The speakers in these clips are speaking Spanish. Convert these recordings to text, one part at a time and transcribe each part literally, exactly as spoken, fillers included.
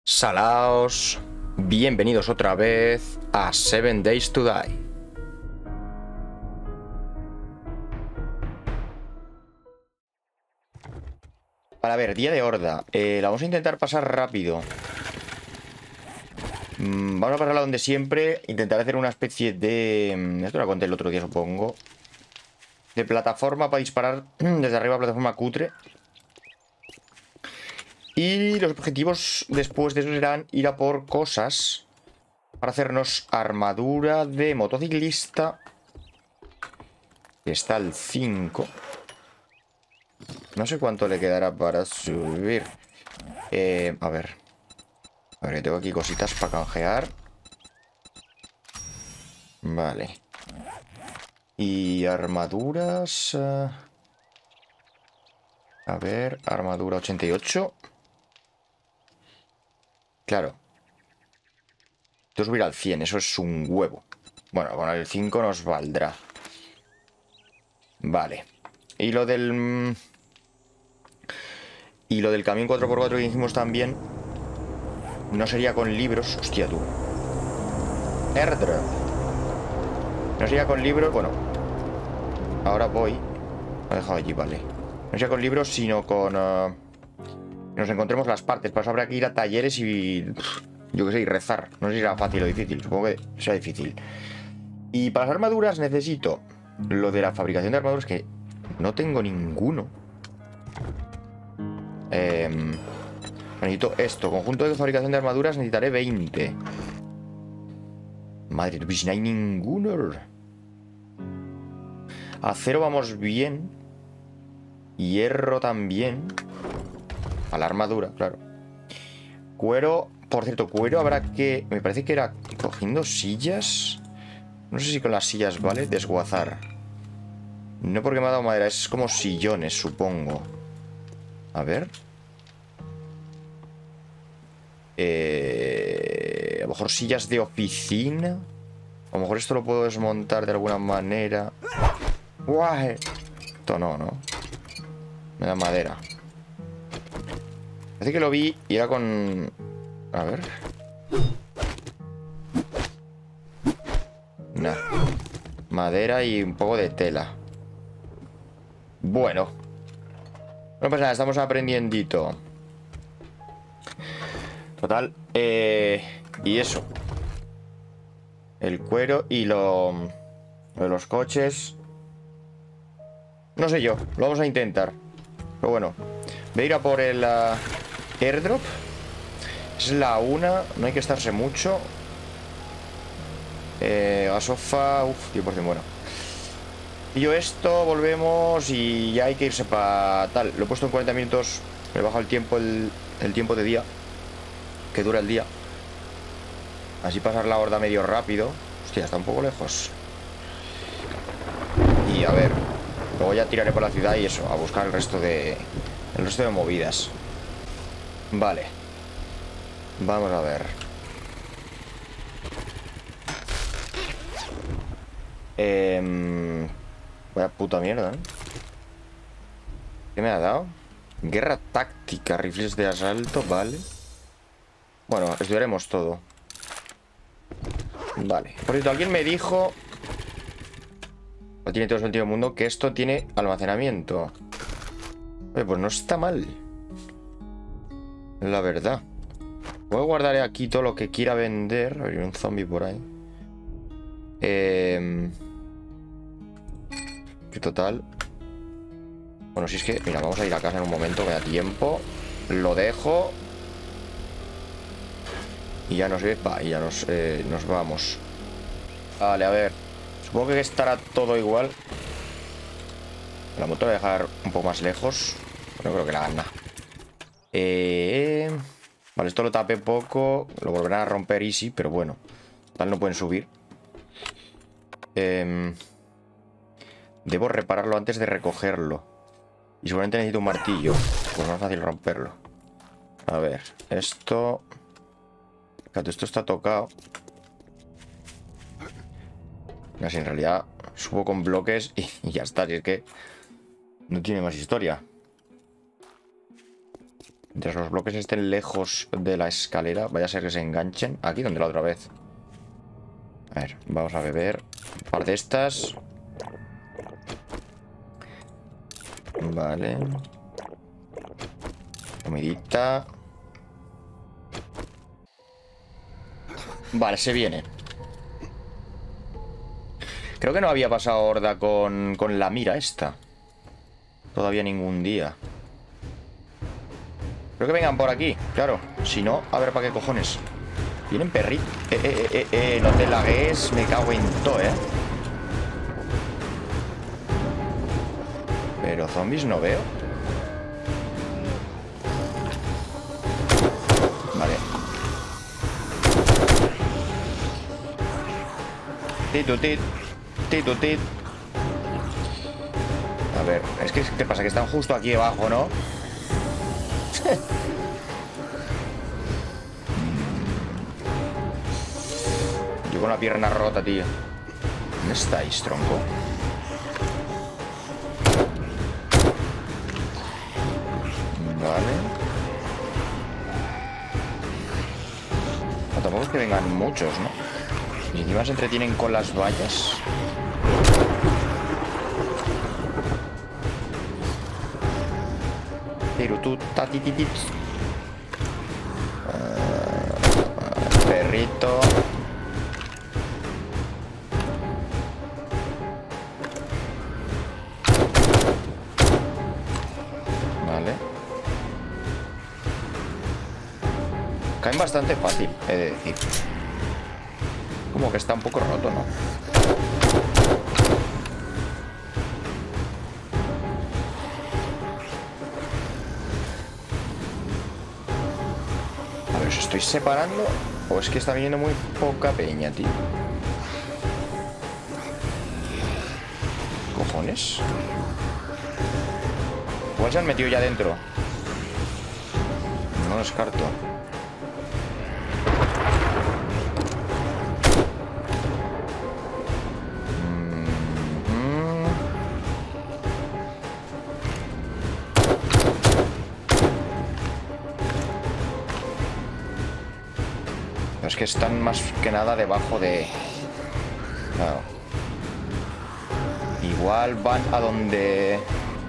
Salaos, bienvenidos otra vez a Seven Days to Die. Para ver, día de horda. Eh, la vamos a intentar pasar rápido. Mm, vamos a pasarla donde siempre. Intentar hacer una especie de... Esto lo conté el otro día, supongo. De plataforma para disparar desde arriba, plataforma cutre. Y los objetivos después de eso serán ir a por cosas para hacernos armadura de motociclista, que está al cinco. No sé cuánto le quedará para subir. Eh, a ver. A ver, que tengo aquí cositas para canjear. Vale. Y armaduras... Uh... A ver, armadura ochenta y ocho. Claro. Tengo que subir al cien, eso es un huevo. Bueno, con el cinco nos valdrá. Vale. Y lo del... Y lo del camión cuatro por cuatro que hicimos también. No sería con libros. Hostia, tú. Airdrop. No sería con libros, bueno. Ahora voy. Lo he dejado allí, vale. No sería con libros, sino con... Uh... Nos encontremos las partes. Para eso habrá que ir a talleres y... Yo qué sé, y rezar. No sé si será fácil o difícil. Supongo que será difícil. Y para las armaduras necesito lo de la fabricación de armaduras, que no tengo ninguno. Eh, necesito esto. Conjunto de fabricación de armaduras necesitaré veinte. Madre, pues si no hay ninguno. Acero vamos bien. Hierro también. A la armadura, claro. Cuero, por cierto, cuero habrá que... Me parece que era cogiendo sillas. No sé si con las sillas vale. Desguazar. No porque me ha dado madera, es como sillones, supongo. A ver. Eh... A lo mejor sillas de oficina. A lo mejor esto lo puedo desmontar de alguna manera. ¡Guau! Esto no, ¿no? Me da madera. Parece que lo vi y era con... A ver. Nah. Madera y un poco de tela. Bueno. No pasa nada, estamos aprendiendito. Total. Eh... Y eso. El cuero y lo... Lo de los coches. No sé yo, lo vamos a intentar. Pero bueno. Voy a ir a por el... Uh... airdrop. Es la una. No hay que estarse mucho. Eh, gasofa. Uf, diez por ciento bueno. Y yo esto, volvemos. Y ya hay que irse para tal. Lo he puesto en cuarenta minutos. Me he bajado el tiempo, el, el tiempo de día. Que dura el día. Así pasar la horda medio rápido. Hostia, está un poco lejos. Y a ver. Luego ya tiraré por la ciudad y eso. A buscar el resto de... El resto de movidas. Vale. Vamos a ver. Eh, vaya puta mierda, ¿eh? ¿Qué me ha dado? Guerra táctica, rifles de asalto, vale. Bueno, estudiaremos todo. Vale. Por cierto, alguien me dijo... No tiene todo el sentido del mundo que esto tiene almacenamiento. Oye, pues no está mal. La verdad. Voy a guardar aquí todo lo que quiera vender. Hay un zombie por ahí. Eh... Que total. Bueno, si es que... Mira, vamos a ir a casa en un momento. Me da tiempo. Lo dejo. Y ya nos... Va, y ya nos, eh, nos vamos. Vale, a ver. Supongo que estará todo igual. La moto la voy a dejar un poco más lejos. No creo que la hagan nada. Eh... Vale, esto lo tapé poco. Lo volverán a romper easy, pero bueno. Tal no pueden subir. Eh... Debo repararlo antes de recogerlo. Y seguramente necesito un martillo. Pues más fácil romperlo. A ver, esto... Fíjate, esto está tocado. Así en realidad subo con bloques y, y ya está. Si es que no tiene más historia. Mientras los bloques estén lejos de la escalera, vaya a ser que se enganchen. Aquí donde la otra vez. A ver, vamos a beber un par de estas. Vale. Comidita. Vale, se viene. Creo que no había pasado horda con, con la mira esta. Todavía ningún día. Creo que vengan por aquí, claro. Si no, a ver para qué cojones. Vienen perritos. Eh, eh, eh, eh, no te lagues. Me cago en todo, eh. Pero zombies no veo. Vale. Titutit. Titutit. A ver, es que, ¿qué pasa? Que están justo aquí abajo, ¿no? Yo con la pierna rota, tío. ¿Dónde estáis, tronco? Vale. No, tampoco es que vengan muchos, ¿no? Y encima se entretienen con las vallas. Pero tú, tatititit. Uh, perrito. Vale. Caen bastante fácil, he de decir. Como que está un poco roto, ¿no? A ver, ¿os estoy separando? ¿O es que está viniendo muy poca peña, tío? ¿Cojones? Igual se han metido ya dentro. No lo descarto. Es que están más que nada debajo de... Claro. Igual van a donde...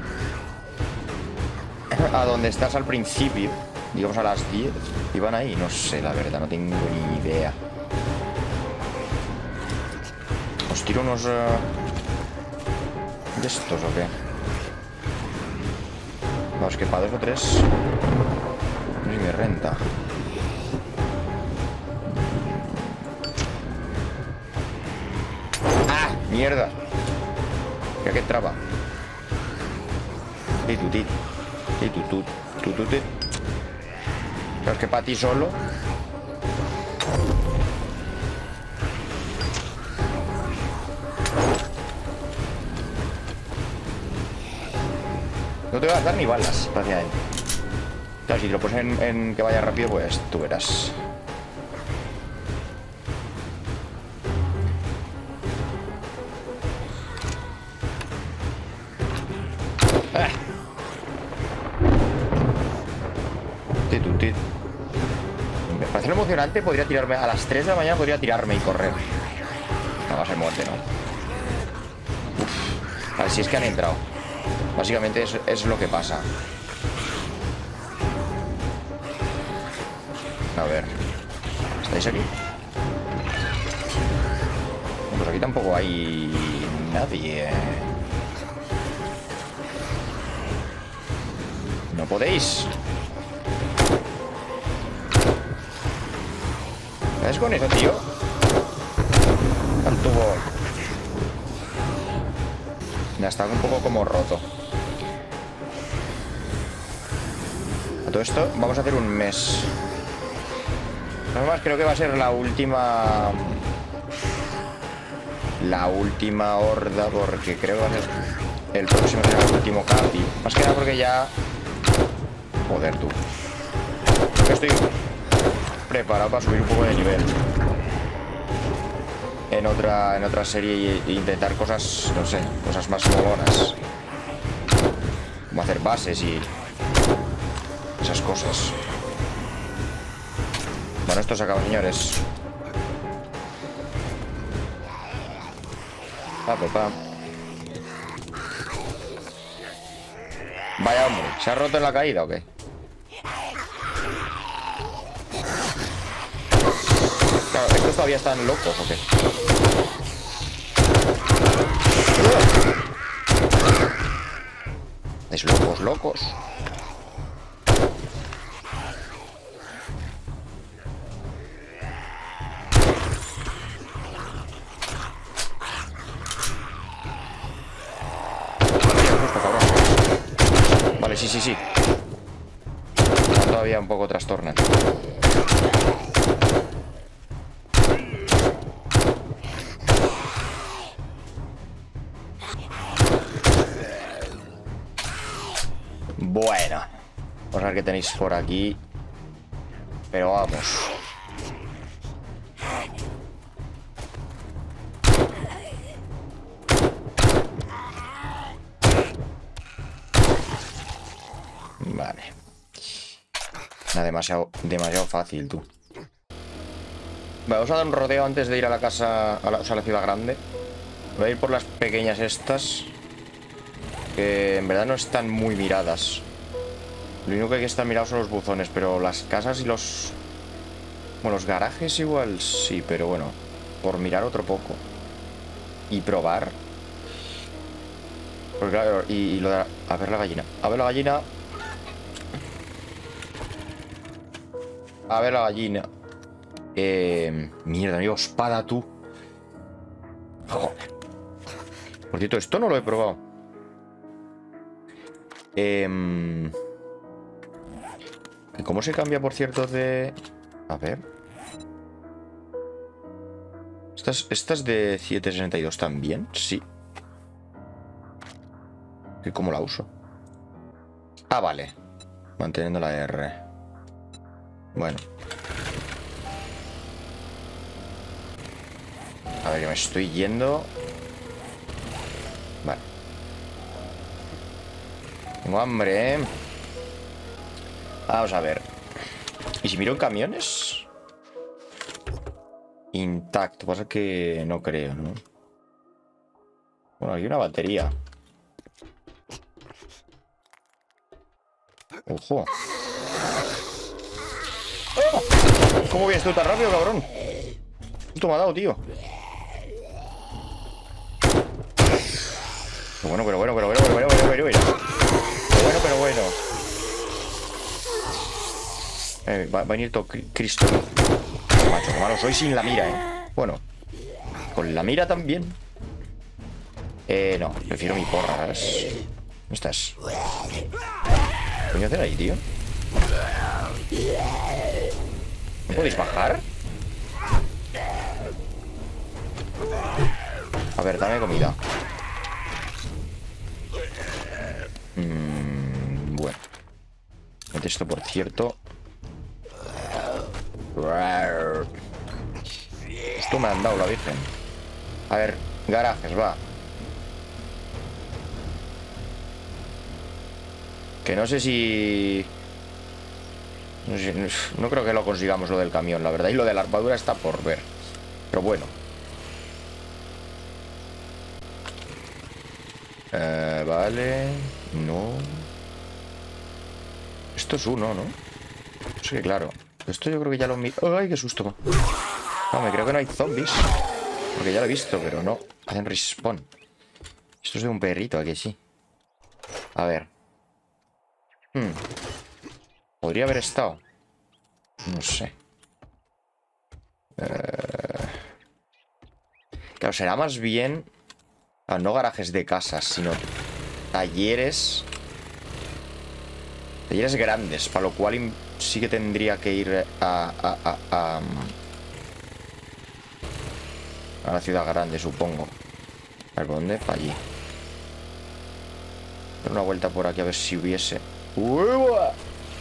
A donde estás al principio. Digamos a las diez. Y van ahí. No sé, la verdad. No tengo ni idea. ¿Os tiro unos... Uh... de estos o qué? Vamos, que para dos o tres... No sé si me renta. Mierda. Mira que traba. Y tú, ti. Y tú, tú, tú, tú, ti. Pero es que para ti solo. No te voy a dar ni balas, prácticamente. Claro, si te lo pones en, en que vaya rápido, pues tú verás. Me parece emocionante. Podría tirarme a las tres de la mañana. Podría tirarme y correr. No va a ser muerte, ¿no? Uf. A ver si es que han entrado. Básicamente es, es lo que pasa. A ver. ¿Estáis aquí? Pues aquí tampoco hay nadie. No podéis. ¿Ves con eso, tío? Al tubo. Ya está un poco como roto. A todo esto vamos a hacer un mes. Además creo que va a ser la última... La última horda, porque creo que va a ser el próximo será el último capi. Más que nada porque ya... Joder, tú. Creo que estoy preparado para subir un poco de nivel en otra, en otra serie e intentar cosas, no sé, cosas más molonas. Como hacer bases y esas cosas. Bueno, esto se acaba, señores. Pa, pa, pa. Vaya hombre, ¿se ha roto en la caída o qué? Claro, ¿estos todavía están locos o qué? Es locos, locos. Vale, sí, sí, sí. Está todavía un poco trastornan. Bueno, vamos a ver qué tenéis por aquí. Pero vamos. Vale. Nada, demasiado, demasiado fácil, tú. Vale, vamos a dar un rodeo antes de ir a la casa, a la, o sea, a la ciudad grande. Voy a ir por las pequeñas estas, que en verdad no están muy miradas. Lo único que hay que estar mirados son los buzones, pero las casas y los... Bueno, los garajes igual sí, pero bueno, por mirar otro poco y probar. Porque claro, y, y lo de... A ver la gallina. A ver la gallina. A ver la gallina. Eh... Mierda, amigo, espada, tú. Joder. Por cierto, esto no lo he probado. Eh... ¿Cómo se cambia, por cierto, de...? A ver. ¿Estas, estas de siete sesenta y dos también? Sí. ¿Y cómo la uso? Ah, vale. Manteniendo la R. Bueno. A ver, que me estoy yendo. Vale. Tengo hambre, ¿eh? Vamos a ver. ¿Y si miro en camiones? Intacto. Pasa que no creo, ¿no? Bueno, hay una batería. ¡Ojo! ¡Oh! ¿Cómo vienes tú tan rápido, cabrón? Esto me ha dado, tío. Pero bueno, pero bueno, pero bueno, pero bueno, pero bueno, pero bueno. Pero bueno, pero bueno. Eh, va, va a venir todo Cristo. Macho, qué malo soy sin la mira, eh. Bueno, con la mira también. Eh, no, prefiero mi porra, ¿sabes? ¿Dónde estás? ¿Qué voy a hacer ahí, tío? ¿No podéis bajar? A ver, dame comida. Mm, bueno. Esto, por cierto. Esto me han dado la virgen. A ver, garajes, va. Que no sé si... No sé, no creo que lo consigamos lo del camión, la verdad. Y lo de la armadura está por ver. Pero bueno. Eh, vale. No. Esto es uno, ¿no? Sí, claro. Esto yo creo que ya lo... ¡Ay, qué susto! No, me creo que no hay zombies. Porque ya lo he visto, pero no. Hacen respawn. Esto es de un perrito, ¿a que sí? A ver. Hmm. Podría haber estado. No sé. Eh... Claro, será más bien... Ah, no garajes de casas, sino talleres... Talleres grandes, para lo cual sí que tendría que ir a, a, a, a, a la ciudad grande, supongo. A ver, ¿por dónde? Para allí. Dar una vuelta por aquí a ver si hubiese... ¡Uah!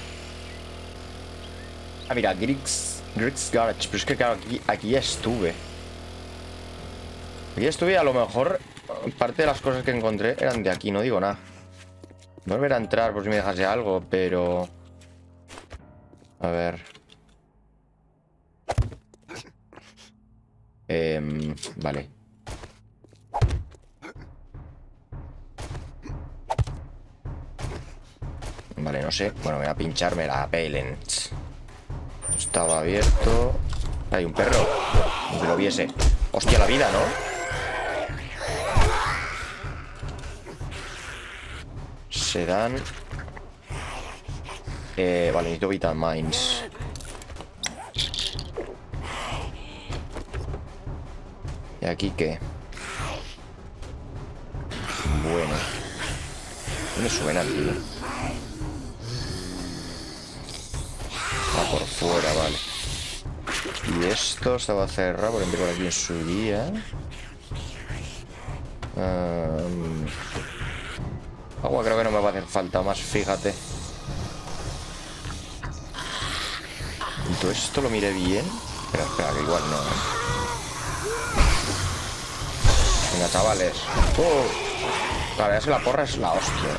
Ah, mira, Griggs, Griggs Garage. Pero es que claro, aquí, aquí ya estuve. Aquí estuve, a lo mejor parte de las cosas que encontré eran de aquí, no digo nada. Volver a entrar por si me dejase algo, pero... A ver. Eh, vale. Vale, no sé. Bueno, voy a pincharme la Valence. Estaba abierto. Hay un perro. Que lo viese. Hostia, la vida, ¿no? Se dan. Eh, vale, necesito Vitamines. ¿Y aquí qué? Bueno. ¿Dónde suena, tío? Ah, por fuera, vale. Y esto estaba cerrado por entré por aquí en su día. Um, agua creo que no me va a hacer falta más, fíjate. Y todo esto lo miré bien. Espera, espera, que igual no, ¿eh? Venga, chavales. ¡Oh! La verdad es que la porra es la hostia.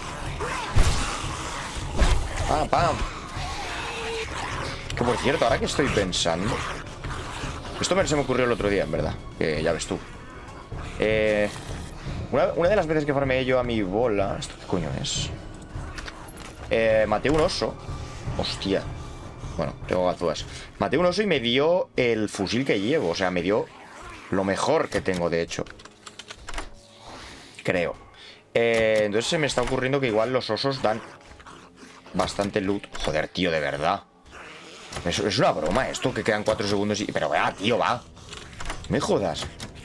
¡Pam, pam! Que por cierto, ahora que estoy pensando, esto me se me ocurrió el otro día, en verdad. Que ya ves tú. Eh, una, una de las veces que farmeé yo a mi bola. ¿Esto qué coño es? Eh, maté un oso. Hostia. Bueno, tengo gazúas. Maté un oso y me dio el fusil que llevo. O sea, me dio lo mejor que tengo, de hecho. Creo. Eh, entonces se me está ocurriendo que igual los osos dan bastante loot. Joder, tío, de verdad. Es, es una broma esto, que quedan cuatro segundos y... Pero vea, tío, va. Me jodas.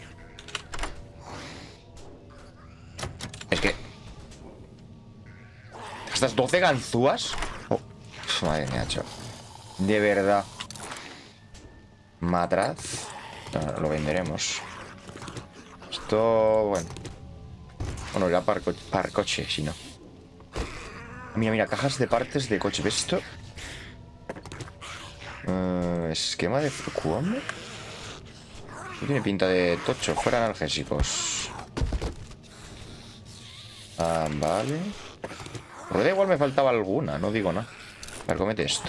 Es que... ¿Estas doce ganzúas? Oh, madre mía, chaval. De verdad. Matraz. No, lo venderemos. Esto... Bueno. Bueno, era para, co para coche, si no. Mira, mira, cajas de partes de coche. ¿Ves esto? Uh, esquema de Fukuame. Tiene pinta de tocho. Fuera analgésicos. Ah, vale. Rueda igual me faltaba alguna. No digo nada. A ver, comete esto.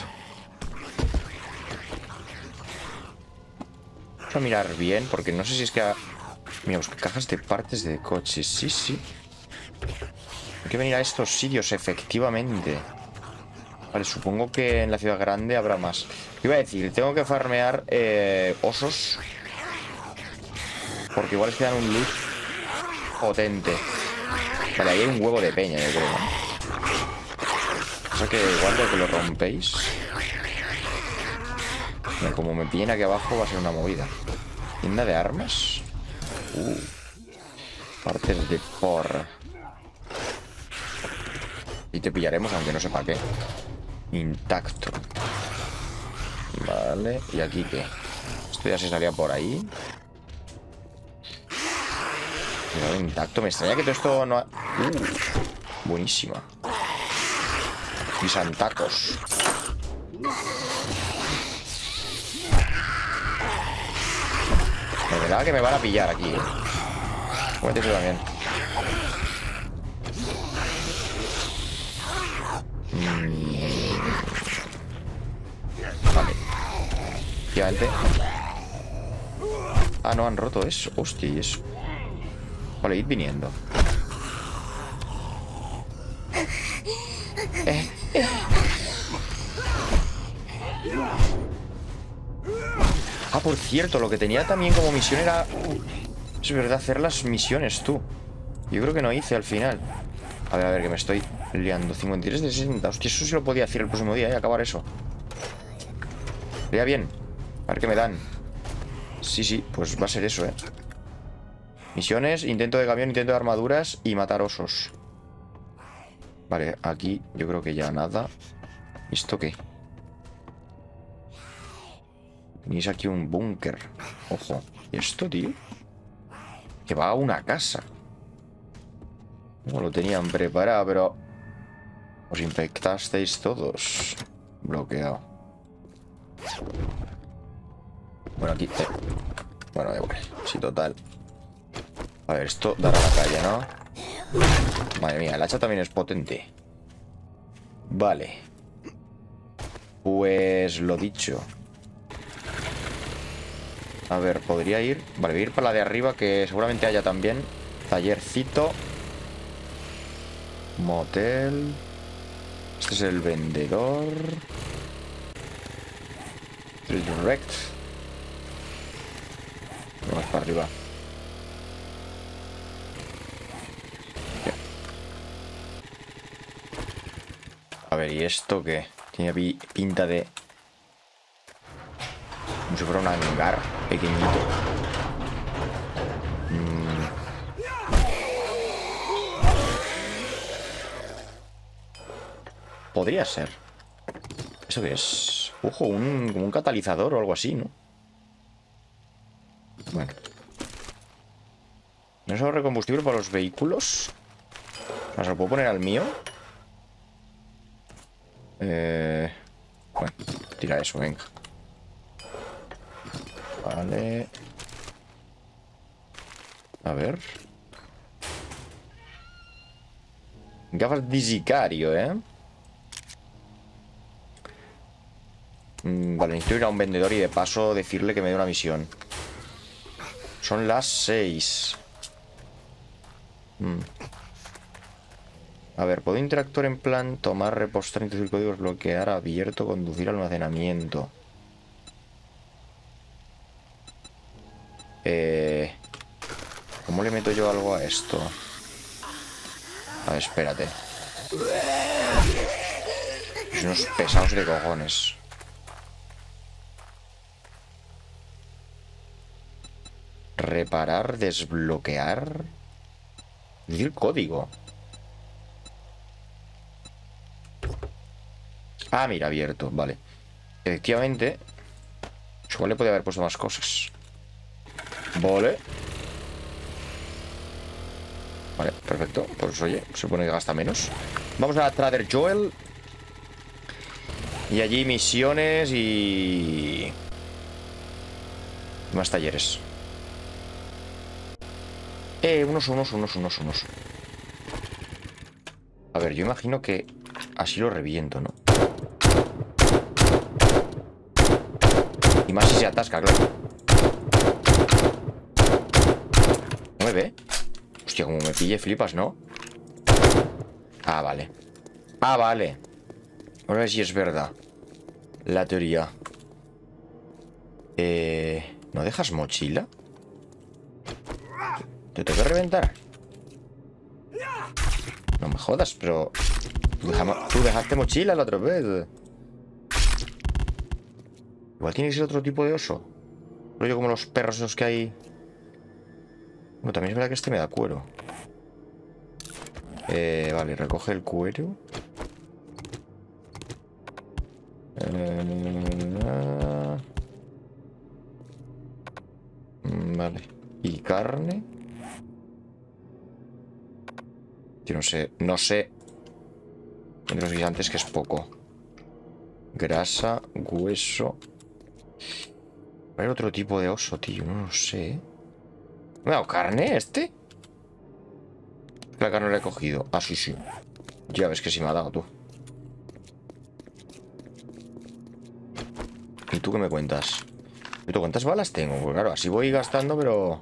Vamos a mirar bien, porque no sé si es que... Ha... Mira, busca cajas de partes de coches. Sí, sí. Hay que venir a estos sitios, efectivamente. Vale, supongo que en la ciudad grande habrá más. Iba a decir, tengo que farmear eh, osos. Porque igual es que dan un loot potente. Vale, ahí hay un huevo de peña, yo creo. O sea que igual de que lo rompéis. Mira, como me pillen aquí abajo va a ser una movida. Tienda de armas. Uh, partes de porra. Y te pillaremos aunque no sepa qué. Intacto. Vale, ¿y aquí qué? Esto ya se salía por ahí. Pero intacto, me extraña que todo esto no ha... Uh, buenísima. Y santacos. De verdad que me van a pillar aquí, ¿eh? Cómetese también. Mm. Vale. Efectivamente. Ah, no, han roto eso. Hostia, y eso. Vale, id viniendo. Eh, eh. Ah, por cierto, lo que tenía también como misión era... Es verdad, hacer las misiones, tú. Yo creo que no hice al final. A ver, a ver, que me estoy liando. cincuenta y tres de sesenta. Hostia, eso sí lo podía hacer el próximo día, ¿eh? Acabar eso. Vea bien. A ver qué me dan. Sí, sí, pues va a ser eso, ¿eh? Misiones, intento de camión, intento de armaduras y matar osos. Vale, aquí yo creo que ya nada. ¿Esto qué? Tenéis aquí un búnker. Ojo. ¿Y esto, tío? Que va a una casa. No lo tenían preparado, pero... Os infectasteis todos. Bloqueado. Bueno, aquí... Eh. Bueno, da igual. Sí, total. A ver, esto dará la calle, ¿no? Madre mía, el hacha también es potente. Vale. Pues lo dicho. A ver, podría ir... Vale, voy a ir para la de arriba, que seguramente haya también. Tallercito. Motel. Este es el vendedor. El direct. Vamos para arriba. A ver, ¿y esto qué? Tiene pinta de... como si fuera un hangar pequeñito. Mm. Podría ser. ¿Eso qué es? Ojo, un, como un catalizador o algo así, ¿no? Bueno. ¿No es ahorro de combustible para los vehículos? ¿Se lo puedo poner al mío? Eh... Bueno, tira eso, venga. Vale. A ver. Gafas de sicario, ¿eh? Mm, vale, necesito ir a un vendedor y de paso decirle que me dé una misión. Son las seis. Mm. A ver, ¿puedo interactuar en plan tomar, repostar, introducir códigos, bloquear, abierto, conducir, almacenamiento? Eh... ¿Cómo le meto yo algo a esto? A ver, espérate. Son unos pesados de cojones. Reparar, desbloquear. Decir código. Ah, mira, abierto, vale. Efectivamente. Igual le podría haber puesto más cosas. Vale. Vale, perfecto. Pues oye, se supone que gasta menos. Vamos a Trader Joel. Y allí misiones y... más talleres. Eh, unos, unos, unos, unos, unos. A ver, yo imagino que así lo reviento, ¿no? Y más si se atasca, claro. ¿No me ve? Hostia, como me pille flipas, ¿no? Ah, vale. Ah, vale. Vamos a ver si es verdad la teoría. Eh... ¿No dejas mochila? ¿Te tengo que reventar? No me jodas, pero... Tú, deja... Tú dejaste mochila la otra vez. Igual tiene que ser otro tipo de oso. Rollo como los perros esos que hay. Bueno, también es verdad que este me da cuero. Eh, vale, recoge el cuero. Eh, vale. Y carne. Yo no sé, no sé. Entre los gigantes que es poco. Grasa, hueso. Hay otro tipo de oso, tío, no lo sé. ¿Me ha dado carne este? La carne la he cogido. Ah, sí, sí. Ya ves que sí me ha dado, tú. ¿Y tú qué me cuentas? ¿Y tú cuántas balas tengo? Pues claro, así voy gastando, pero...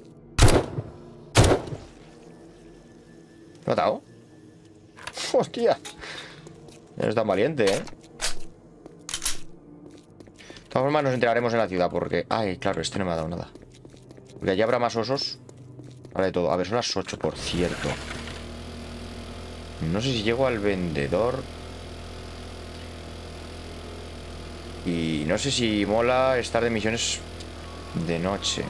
¿Me ha dado? ¡Hostia! Eres tan valiente, ¿eh? De todas formas nos enteraremos en la ciudad porque... Ay, claro, este no me ha dado nada. Porque allá habrá más osos. Habrá de todo. A ver, son las ocho, por cierto. No sé si llego al vendedor. Y no sé si mola estar de misiones de noche.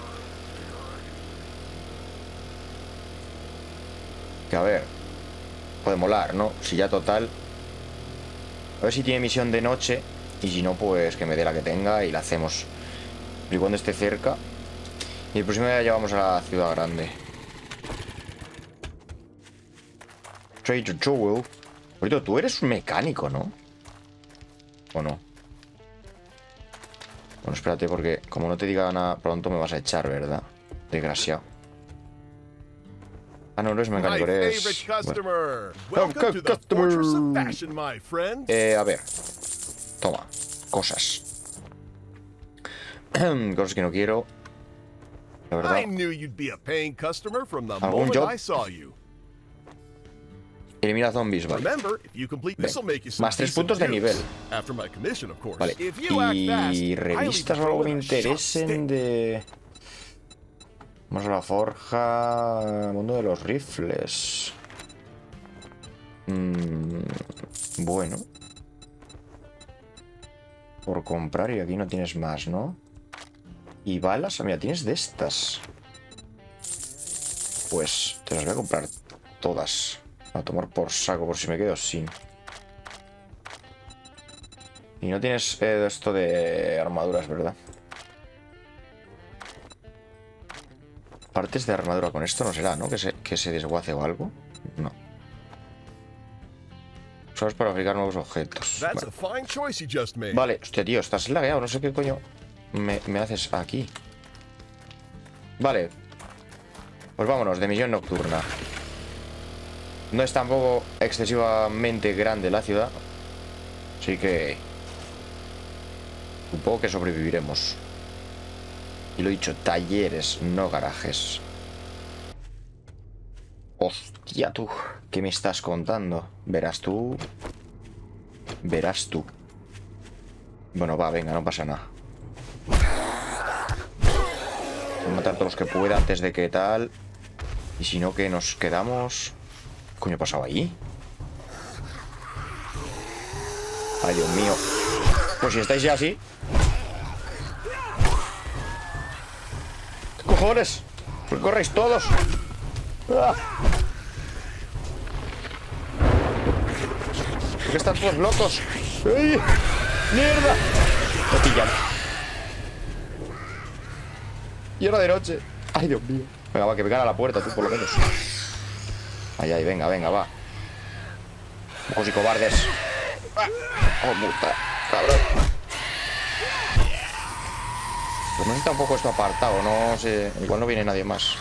Que a ver, puede molar, ¿no? Si ya total. A ver si tiene misión de noche. Y si no, pues que me dé la que tenga y la hacemos. Y cuando esté cerca. Y el próximo día ya vamos a la ciudad grande. Trader Joel. Ahorita tú eres un mecánico, ¿no? ¿O no? Bueno, espérate, porque como no te diga nada pronto me vas a echar, ¿verdad? Desgraciado. Ah, no, no es mecánico, eres... Bueno. Oh, customer. Eh, a ver. Toma. cosas. Cosas que no quiero. La verdad. ¿Algún job? Elimina zombies, vale. Ven. Más tres puntos de nivel. Vale. Y revistas o algo que me interesen de... Vamos a la forja... Mundo de los rifles. Mm, bueno. Por comprar, y aquí no tienes más, ¿no? Y balas, mira, tienes de estas. Pues te las voy a comprar todas. A tomar por saco, por si me quedo sin. Y no tienes eh, esto de armaduras, ¿verdad? Partes de armadura con esto no será, ¿no? Que se, que se desguace o algo. No. Usas para fabricar nuevos objetos. Vale, vale. Hostia, tío, estás lagueado. No sé qué coño me, me haces aquí. Vale. Pues vámonos, de misión nocturna. No es tampoco excesivamente grande la ciudad. Así que... supongo que sobreviviremos. Y lo he dicho, talleres, no garajes. Hostia, tú. ¿Qué me estás contando? Verás tú. Verás tú. Bueno, va, venga, no pasa nada. Voy a matar a todos los que pueda antes de que tal. Y si no, que nos quedamos... ¿Qué coño ha pasado ahí? Ay, Dios mío. Pues si estáis ya así... ¿Qué cojones? ¿Por qué corréis todos? ¡Ah! ¿Por qué están todos locos? ¡Ay! ¡Mierda! Me pillan. Y era de noche. Ay, Dios mío. Venga, va, que vengan a la puerta, tú, por lo menos. Ay, ay, venga, venga, va. Ojos y cobardes. ¡Oh, puta! Cabrón. Pues no está un poco esto apartado, no sé. Igual no viene nadie más.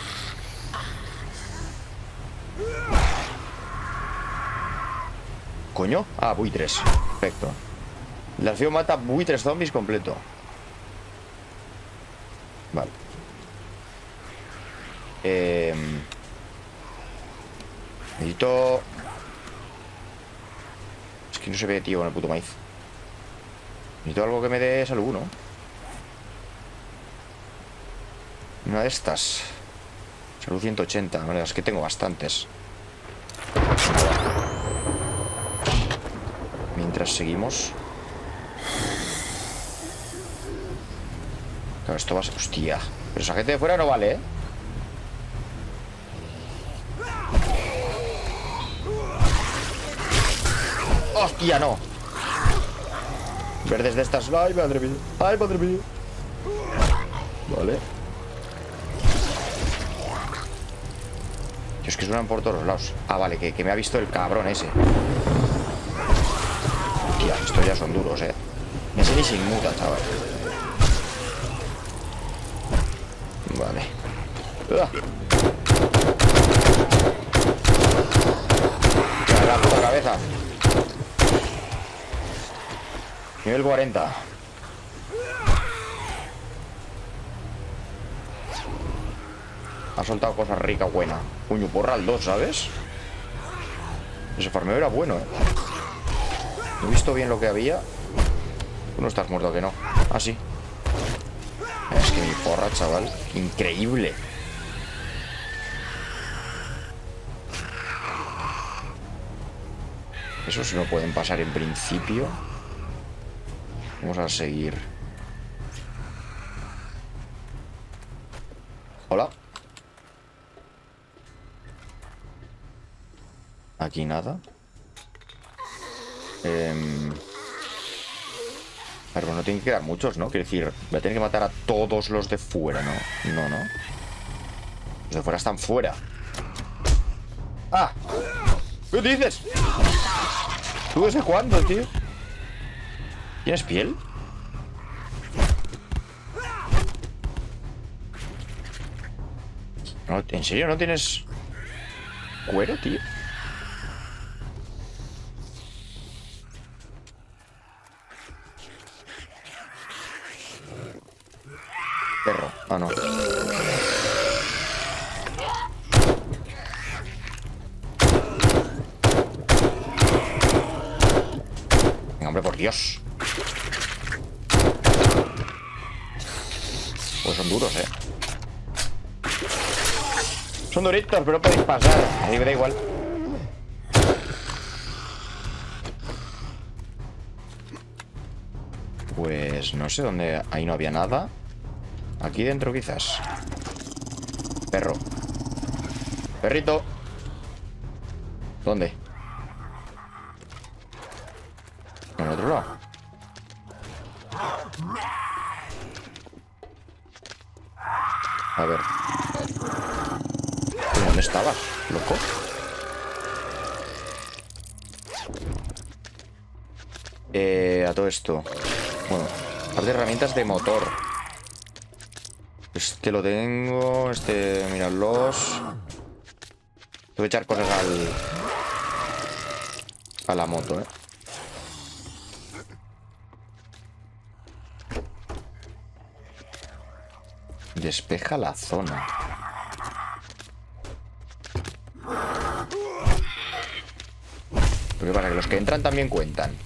¿Coño? Ah, buitres. Perfecto. La acción mata buitres zombies completo. Vale. Eh... Necesito... Es que no se ve, tío, con el puto maíz. Necesito algo que me dé salud, ¿no? Una de estas. Salud ciento ochenta. Vale, es que tengo bastantes. Mientras seguimos. Claro, esto va a ser... Hostia. Pero esa gente de fuera no vale, ¿eh? ¡Hostia, no! Verdes de estas... ¡Ay, madre mía! ¡Ay, madre mía! Vale. Tío, es que suenan por todos los lados. Ah, vale, que, que me ha visto el cabrón ese. Hostia, estos ya son duros, eh. Ese ni se inmuta, chaval. Vale. ¡Ah! ¡Qué la puta cabeza! Nivel cuarenta. Ha soltado cosas ricas, buena. Puño porra al dos, ¿sabes? Ese farmeo era bueno, ¿eh? No he visto bien lo que había. Tú no estás muerto, que no. Ah, sí. Es que mi porra, chaval. Increíble. Eso sí no pueden pasar en principio. Vamos a seguir. Hola. Aquí nada. Eh... Pero no tienen que quedar muchos, ¿no? Quiero decir, voy a tener que matar a todos los de fuera, ¿no? No, no. Los de fuera están fuera. ¡Ah! ¿Qué dices? ¿Tú desde cuándo, tío? ¿Tienes piel? No, ¿en serio no tienes cuero, tío? Perro. Ah, no. Venga, hombre, por Dios. Pues son duros, eh. Son duritos, pero podéis pasar. A mí me da igual. Pues no sé dónde. Ahí no había nada. Aquí dentro quizás. Perro. Perrito. ¿Dónde? En el otro lado. A ver. ¿Dónde estabas, loco? Eh, a todo esto. Bueno, par de herramientas de motor. Este lo tengo. Este, míralos. Tengo que echar cosas al... a la moto, eh. Despeja la zona. ¿Qué pasa? Que los que entran también cuentan.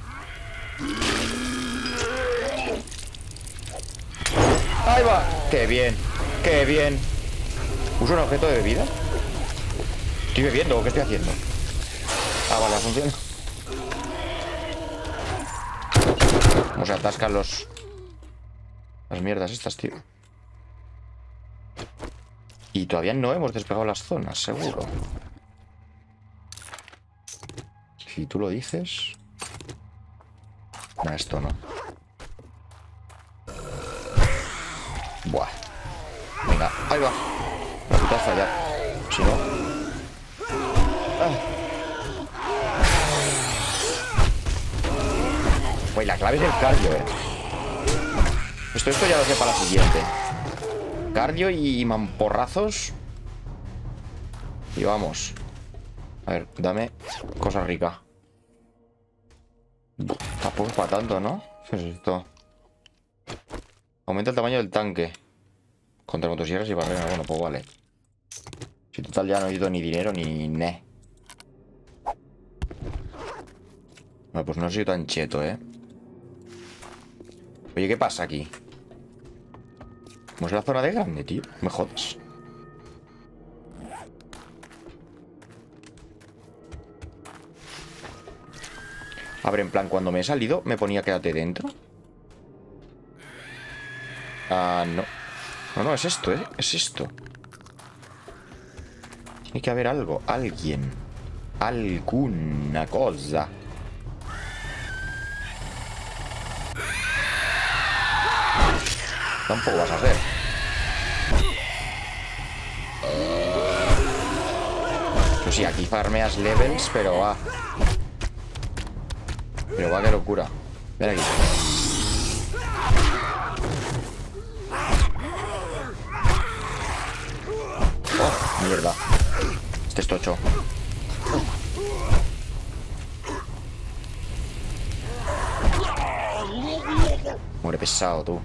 ¡Ahí va! ¡Qué bien! ¡Qué bien! ¿Uso un objeto de bebida? ¿Estoy bebiendo o qué estoy haciendo? Ah, vale, funciona. ¿Cómo se atascan los... las mierdas estas, tío? Y todavía no hemos despegado las zonas, seguro. Si tú lo dices... No, esto no. Buah. Venga, ahí va. La puta fallar. Si no... Ah. Uy, la clave es el cardio, eh. Esto, esto ya lo sé para la siguiente. Cardio y mamporrazos. Y vamos. A ver, dame cosa rica. Tampoco es para tanto, ¿no? ¿Qué es esto? Aumenta el tamaño del tanque. Contra motosierras y barreras. Bueno, pues vale. Si total ya no necesito ni dinero ni ne. Bueno, pues no soy tan cheto, ¿eh? Oye, ¿qué pasa aquí? ¿Cómo es la zona de grande, tío? Me jodas. A ver, en plan, cuando me he salido, me ponía quédate dentro. Ah, no. No, no, es esto, ¿eh? Es esto. Tiene que haber algo, alguien. Alguna cosa. Tampoco vas a hacer. Pues sí, aquí farmeas levels, pero va. Pero va, qué locura. Ven aquí. Oh, mierda. Este es tocho. Muere pesado, tú.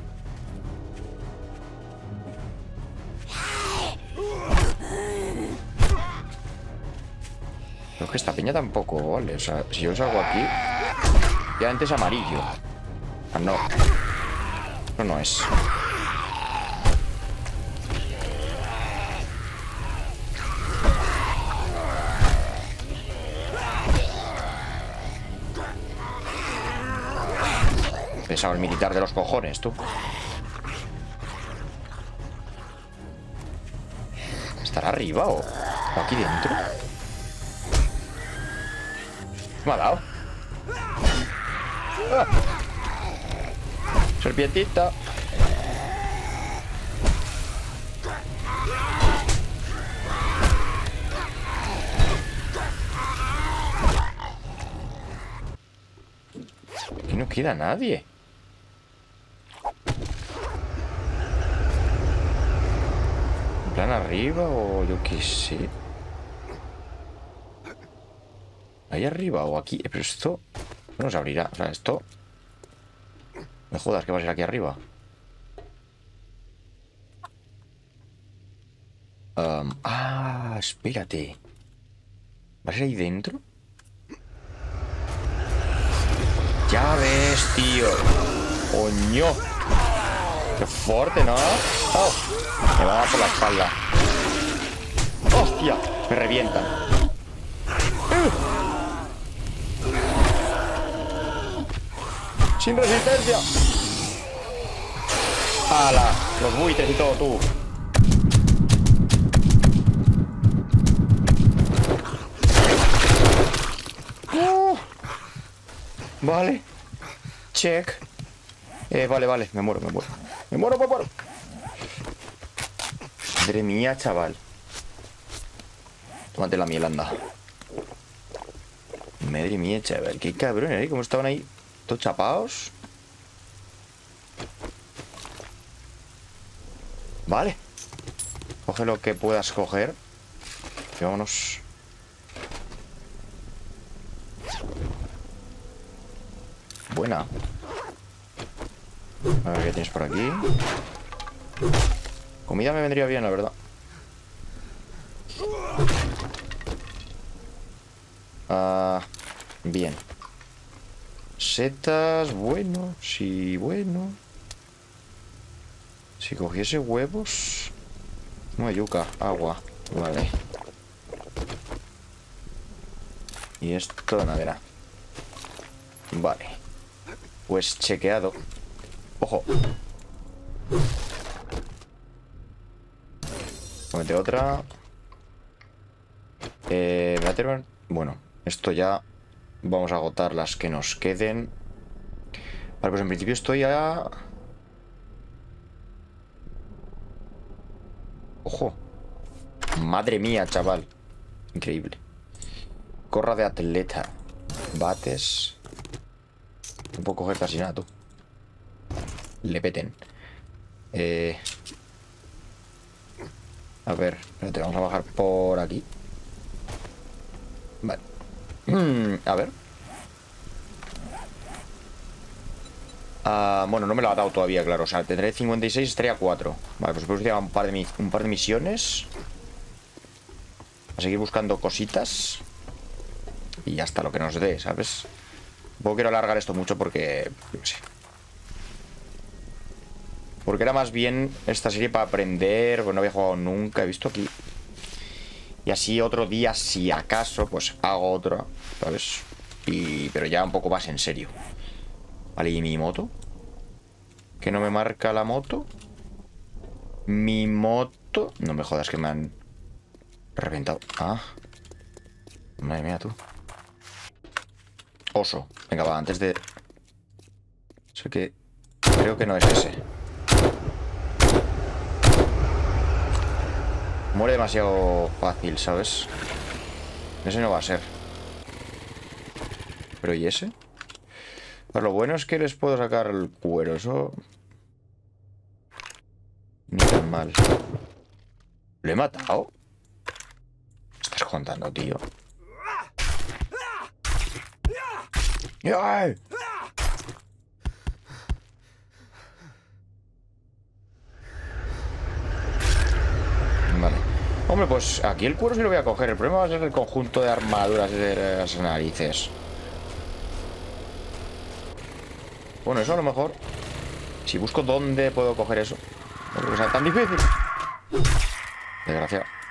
Pero es que esta peña tampoco, vale. O sea, si yo salgo aquí, ya antes amarillo. Ah, no. No, no es. Pesado el militar de los cojones, tú. ¿Estará arriba o, o aquí dentro? Me ha dado. ¡Ah! Serpientita. Aquí no queda nadie. ¿En plan arriba o yo qué sé? ¿Ahí arriba o aquí? Pero esto no se abrirá. O sea, esto... Me jodas que va a ser aquí arriba. Um, ah, espérate. ¿Va a ser ahí dentro? Ya ves, tío. Coño. Qué fuerte, ¿no? Oh, me va a dar por la espalda. ¡Hostia! Me revientan. ¡Uh! ¡Sin resistencia! ¡Hala! Los buitres y todo, tú. Uh, vale. Check. Eh, vale, vale. Me muero, me muero. Me muero, me muero. Madre mía, chaval. Tómate la miel, anda. Madre mía, chaval. Qué cabrón, ¿eh? Cómo estaban ahí todos chapados. Vale. Coge lo que puedas coger. Y vámonos. Buena. A ver qué tienes por aquí. Comida me vendría bien, la verdad. Ah, bien. Setas, bueno. Sí, bueno. Si cogiese huevos. No, yuca, agua. Vale. Y esto, nada. Vale. Pues chequeado. Ojo. Comete otra. Eh, me va a tener... Bueno, esto ya. Vamos a agotar las que nos queden. Vale, pues en principio estoy a... Ojo. Madre mía, chaval. Increíble. Gorra de atleta. Bates. No puedo coger casi nada, tú. Le peten. Eh... A ver, espérate, vamos a bajar por aquí. Vale. A ver. Ah, bueno, no me lo ha dado todavía, claro. O sea, tendré cincuenta y seis, estaría cuatro. Vale, pues después un par de un par de misiones. A seguir buscando cositas. Y ya está, lo que nos dé, ¿sabes? Tampoco quiero alargar esto mucho porque... Yo qué sé. Porque era más bien esta serie para aprender. Pues no había jugado nunca, he visto aquí. Y así otro día, si acaso, pues hago otra, ¿sabes? Y... Pero ya un poco más en serio. Vale, ¿y mi moto? ¿Que no me marca la moto? Mi moto... No me jodas que me han reventado. Ah. Madre mía, tú. Oso. Venga, va, antes de... Sé que... Creo que no es ese. Muere demasiado fácil, ¿sabes? Ese no va a ser. ¿Pero y ese? Pues lo bueno es que les puedo sacar el cuero. Eso... Ni tan mal. ¿Lo he matado? ¿Qué estás contando, tío? ¡Ay! Vale. Hombre, pues aquí el cuero sí lo voy a coger. El problema va a ser el conjunto de armaduras de las narices. Bueno, eso a lo mejor. Si busco dónde puedo coger eso. No creo que sea tan difícil. Desgraciado.